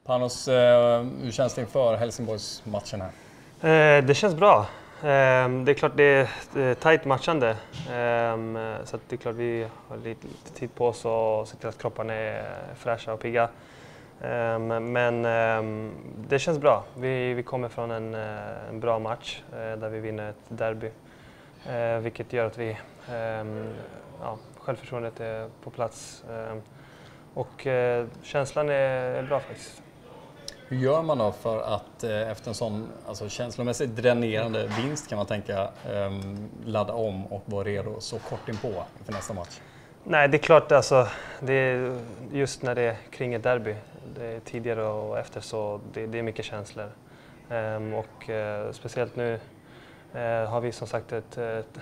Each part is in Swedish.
Panos, hur känns det inför Helsingborgs-matchen här? Det känns bra. Det är klart det är tajt matchande. Så att det är klart vi har lite tid på oss och se till att kropparna är fräscha och pigga. Men det känns bra. Vi kommer från en bra match där vi vinner ett derby. Vilket gör att vi självförtroendet är på plats. Och känslan är bra faktiskt. Hur gör man då för att efter en sån känslomässigt dränerande vinst kan man tänka ladda om och vara redo så kort inpå inför nästa match? Nej, det är klart det är just när det är kring ett derby. Det är tidigare och efter så det är mycket känslor. Och speciellt nu har vi som sagt ett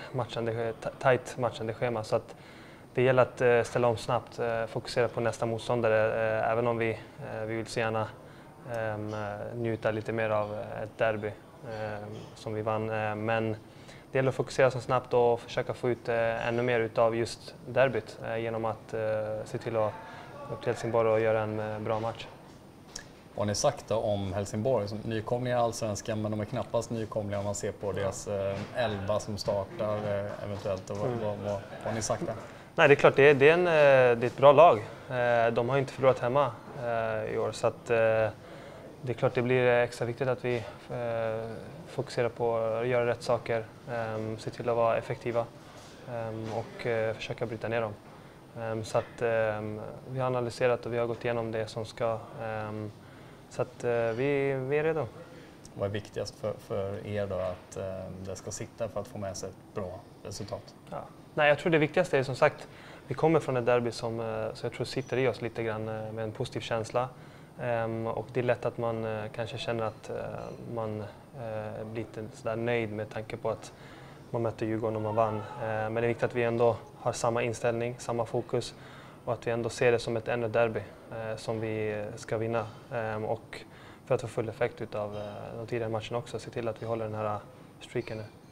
tajt matchande schema så att det gäller att ställa om snabbt, fokusera på nästa motståndare även om vi vill så gärna njuta lite mer av ett derby som vi vann. Men det gäller att fokusera så snabbt och försöka få ut ännu mer utav just derbyt genom att se till att upp till Helsingborg och göra en bra match. Vad har ni sagt då om Helsingborg? Som nykomlingar i Allsvenskan, men de är knappast nykomlingar om man ser på deras 11 som startar eventuellt. Vad har ni sagt där? Nej, det är klart, det är ett bra lag. De har inte förlorat hemma i år så att det är klart det blir extra viktigt att vi fokuserar på att göra rätt saker, se till att vara effektiva och försöka bryta ner dem. Så att vi har analyserat och vi har gått igenom det som ska, så att vi är redo. Vad är viktigast för er då att det ska sitta för att få med sig ett bra resultat? Ja. Nej, jag tror det viktigaste är som sagt, vi kommer från ett derby som så jag tror sitter i oss lite grann med en positiv känsla. Och det är lätt att man kanske känner att man blir lite sådär nöjd med tanke på att man mötte Djurgården och man vann. Men det är viktigt att vi ändå har samma inställning, samma fokus och att vi ändå ser det som ett ännu derby som vi ska vinna. Och för att få full effekt av de tidigare matcherna också, se till att vi håller den här streaken nu.